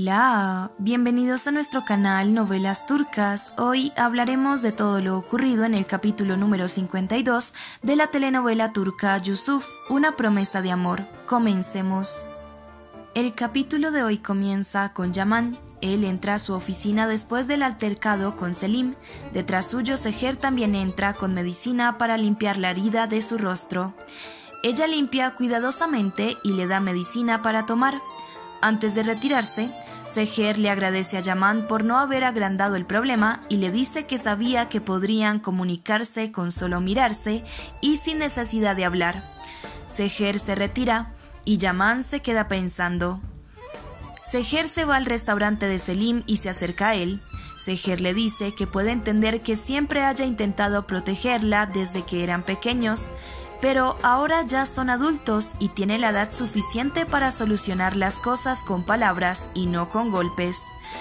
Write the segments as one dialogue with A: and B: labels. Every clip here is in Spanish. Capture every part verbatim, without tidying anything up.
A: Hola, bienvenidos a nuestro canal Novelas Turcas. Hoy hablaremos de todo lo ocurrido en el capítulo número cincuenta y dos de la telenovela turca Yusuf, una promesa de amor. Comencemos. El capítulo de hoy comienza con Yaman. Él entra a su oficina después del altercado con Selim. Detrás suyo, Seher también entra con medicina para limpiar la herida de su rostro. Ella limpia cuidadosamente y le da medicina para tomar. Antes de retirarse, Seher le agradece a Yaman por no haber agrandado el problema y le dice que sabía que podrían comunicarse con solo mirarse y sin necesidad de hablar. Seher se retira y Yaman se queda pensando. Seher se va al restaurante de Selim y se acerca a él. Seher le dice que puede entender que siempre haya intentado protegerla desde que eran pequeños, pero ahora ya son adultos y tiene la edad suficiente para solucionar las cosas con palabras y no con golpes.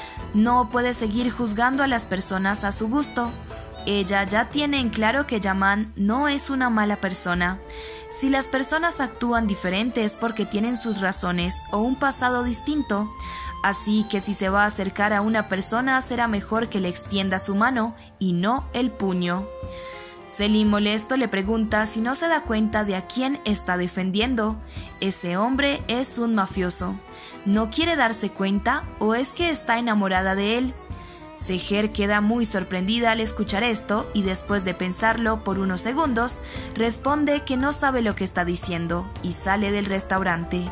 A: No puede seguir juzgando a las personas a su gusto. Ella ya tiene en claro que Yaman no es una mala persona. Si las personas actúan diferente es porque tienen sus razones o un pasado distinto. Así que si se va a acercar a una persona será mejor que le extienda su mano y no el puño. Selim, molesto, le pregunta si no se da cuenta de a quién está defendiendo. Ese hombre es un mafioso. ¿No quiere darse cuenta o es que está enamorada de él? Seher queda muy sorprendida al escuchar esto y después de pensarlo por unos segundos, responde que no sabe lo que está diciendo y sale del restaurante.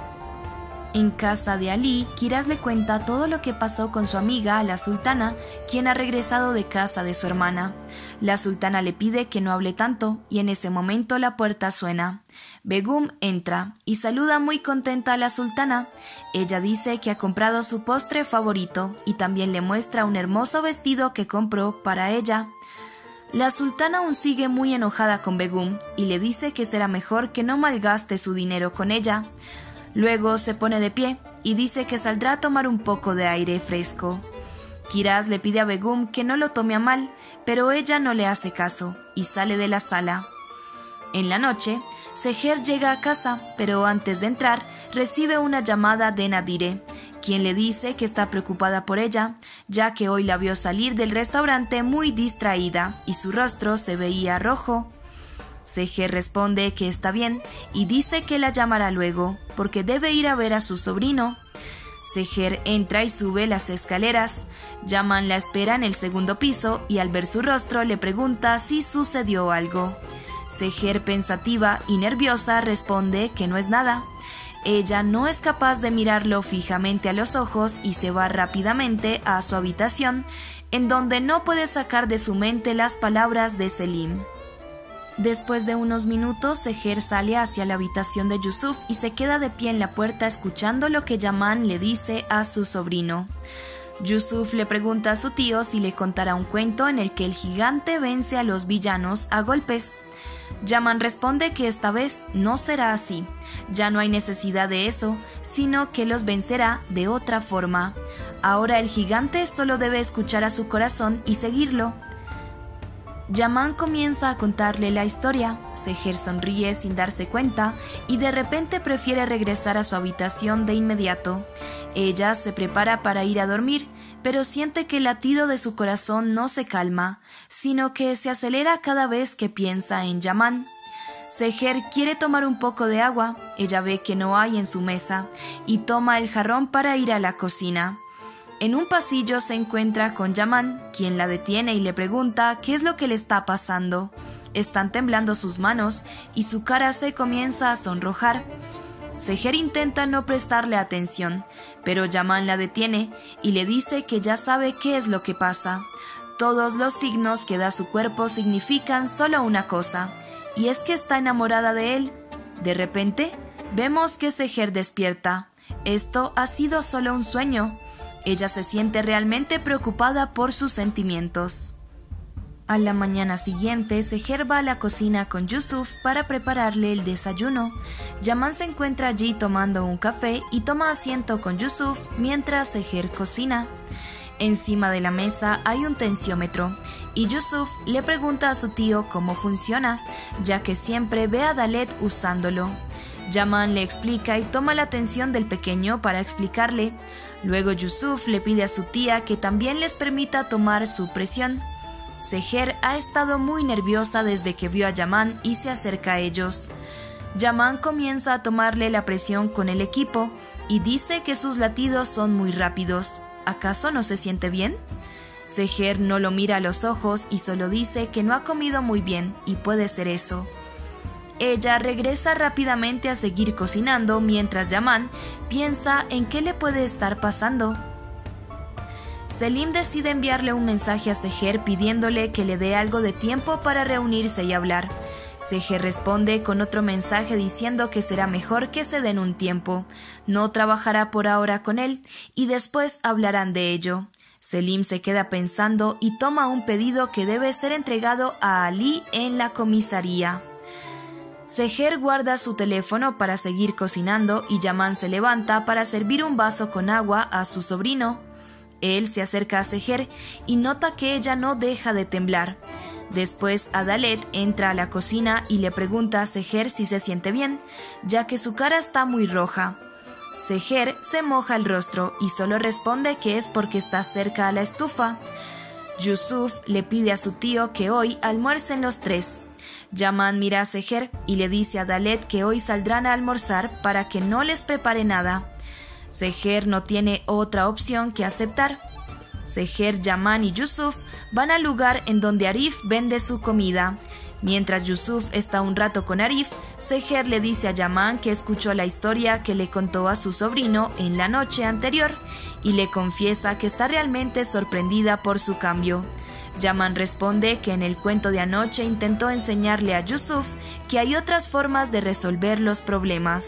A: En casa de Ali, Kiraz le cuenta todo lo que pasó con su amiga, la sultana, quien ha regresado de casa de su hermana. La sultana le pide que no hable tanto y en ese momento la puerta suena. Begum entra y saluda muy contenta a la sultana. Ella dice que ha comprado su postre favorito y también le muestra un hermoso vestido que compró para ella. La sultana aún sigue muy enojada con Begum y le dice que será mejor que no malgaste su dinero con ella. Luego se pone de pie y dice que saldrá a tomar un poco de aire fresco. Kiraz le pide a Begum que no lo tome a mal, pero ella no le hace caso y sale de la sala. En la noche, Seher llega a casa, pero antes de entrar recibe una llamada de Nadire, quien le dice que está preocupada por ella, ya que hoy la vio salir del restaurante muy distraída y su rostro se veía rojo. Seher responde que está bien y dice que la llamará luego porque debe ir a ver a su sobrino. Seher entra y sube las escaleras. Yaman la espera en el segundo piso y al ver su rostro le pregunta si sucedió algo. Seher, pensativa y nerviosa, responde que no es nada. Ella no es capaz de mirarlo fijamente a los ojos y se va rápidamente a su habitación, en donde no puede sacar de su mente las palabras de Selim. Después de unos minutos, Seher sale hacia la habitación de Yusuf y se queda de pie en la puerta escuchando lo que Yaman le dice a su sobrino. Yusuf le pregunta a su tío si le contará un cuento en el que el gigante vence a los villanos a golpes. Yaman responde que esta vez no será así. Ya no hay necesidad de eso, sino que los vencerá de otra forma. Ahora el gigante solo debe escuchar a su corazón y seguirlo. Yaman comienza a contarle la historia. Seher sonríe sin darse cuenta y de repente prefiere regresar a su habitación de inmediato. Ella se prepara para ir a dormir, pero siente que el latido de su corazón no se calma, sino que se acelera cada vez que piensa en Yaman. Seher quiere tomar un poco de agua. Ella ve que no hay en su mesa y toma el jarrón para ir a la cocina. En un pasillo se encuentra con Yaman, quien la detiene y le pregunta qué es lo que le está pasando. Están temblando sus manos y su cara se comienza a sonrojar. Seher intenta no prestarle atención, pero Yaman la detiene y le dice que ya sabe qué es lo que pasa. Todos los signos que da su cuerpo significan solo una cosa, y es que está enamorada de él. De repente, vemos que Seher despierta. Esto ha sido solo un sueño. Ella se siente realmente preocupada por sus sentimientos. A la mañana siguiente, Seher va a la cocina con Yusuf para prepararle el desayuno. Yaman se encuentra allí tomando un café y toma asiento con Yusuf mientras Seher cocina. Encima de la mesa hay un tensiómetro y Yusuf le pregunta a su tío cómo funciona, ya que siempre ve a Dalet usándolo. Yaman le explica y toma la atención del pequeño para explicarle. Luego Yusuf le pide a su tía que también les permita tomar su presión. Seher ha estado muy nerviosa desde que vio a Yaman y se acerca a ellos. Yaman comienza a tomarle la presión con el equipo y dice que sus latidos son muy rápidos. ¿Acaso no se siente bien? Seher no lo mira a los ojos y solo dice que no ha comido muy bien y puede ser eso. Ella regresa rápidamente a seguir cocinando mientras Yaman piensa en qué le puede estar pasando. Selim decide enviarle un mensaje a Seher pidiéndole que le dé algo de tiempo para reunirse y hablar. Seher responde con otro mensaje diciendo que será mejor que se den un tiempo. No trabajará por ahora con él y después hablarán de ello. Selim se queda pensando y toma un pedido que debe ser entregado a Ali en la comisaría. Seher guarda su teléfono para seguir cocinando y Yaman se levanta para servir un vaso con agua a su sobrino. Él se acerca a Seher y nota que ella no deja de temblar. Después Adalet entra a la cocina y le pregunta a Seher si se siente bien, ya que su cara está muy roja. Seher se moja el rostro y solo responde que es porque está cerca a la estufa. Yusuf le pide a su tío que hoy almuercen los tres. Yaman mira a Seher y le dice a Adalet que hoy saldrán a almorzar para que no les prepare nada. Seher no tiene otra opción que aceptar. Seher, Yaman y Yusuf van al lugar en donde Arif vende su comida. Mientras Yusuf está un rato con Arif, Seher le dice a Yaman que escuchó la historia que le contó a su sobrino en la noche anterior y le confiesa que está realmente sorprendida por su cambio. Yaman responde que en el cuento de anoche intentó enseñarle a Yusuf que hay otras formas de resolver los problemas.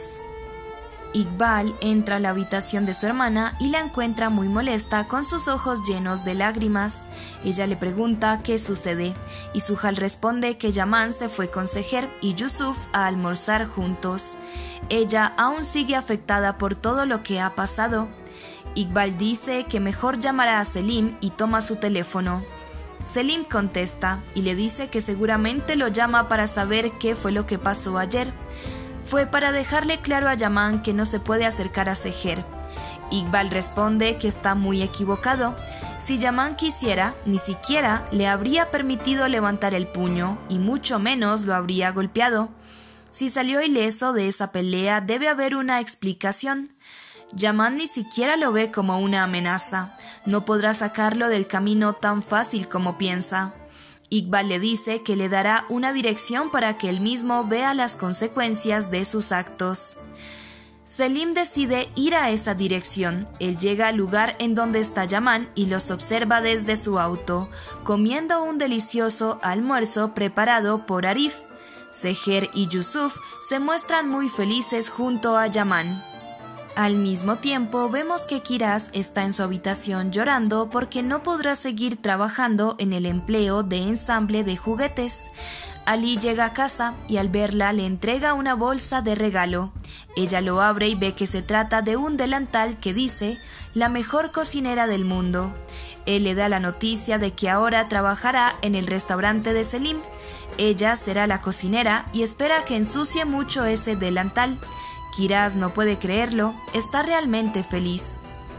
A: Iqbal entra a la habitación de su hermana y la encuentra muy molesta con sus ojos llenos de lágrimas. Ella le pregunta qué sucede y Suhal responde que Yaman se fue con Seher y Yusuf a almorzar juntos. Ella aún sigue afectada por todo lo que ha pasado. Iqbal dice que mejor llamará a Selim y toma su teléfono. Selim contesta y le dice que seguramente lo llama para saber qué fue lo que pasó ayer. Fue para dejarle claro a Yaman que no se puede acercar a Seher. Iqbal responde que está muy equivocado. Si Yaman quisiera, ni siquiera le habría permitido levantar el puño y mucho menos lo habría golpeado. Si salió ileso de esa pelea, debe haber una explicación. Yaman ni siquiera lo ve como una amenaza. No podrá sacarlo del camino tan fácil como piensa. Iqbal le dice que le dará una dirección para que él mismo vea las consecuencias de sus actos. Selim decide ir a esa dirección. Él llega al lugar en donde está Yaman y los observa desde su auto, comiendo un delicioso almuerzo preparado por Arif. Seher y Yusuf se muestran muy felices junto a Yaman. Al mismo tiempo, vemos que Kiraz está en su habitación llorando porque no podrá seguir trabajando en el empleo de ensamble de juguetes. Ali llega a casa y al verla le entrega una bolsa de regalo. Ella lo abre y ve que se trata de un delantal que dice «La mejor cocinera del mundo». Él le da la noticia de que ahora trabajará en el restaurante de Selim. Ella será la cocinera y espera que ensucie mucho ese delantal. Kiraz no puede creerlo, está realmente feliz.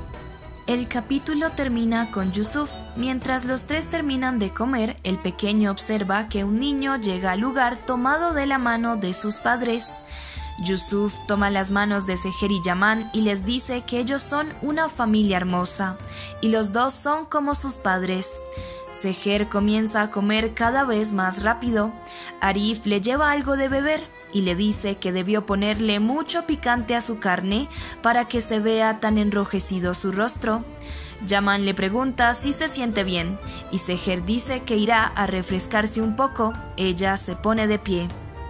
A: El capítulo termina con Yusuf. Mientras los tres terminan de comer, el pequeño observa que un niño llega al lugar tomado de la mano de sus padres. Yusuf toma las manos de Seher y Yaman y les dice que ellos son una familia hermosa, y los dos son como sus padres. Seher comienza a comer cada vez más rápido. Arif le lleva algo de beber y le dice que debió ponerle mucho picante a su carne para que se vea tan enrojecido su rostro. Yaman le pregunta si se siente bien y Seher dice que irá a refrescarse un poco. Ella se pone de pie.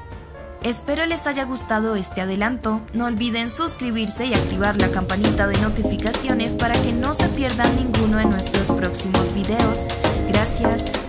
A: Espero les haya gustado este adelanto. No olviden suscribirse y activar la campanita de notificaciones para que no se pierdan ninguno de nuestros próximos videos. Gracias.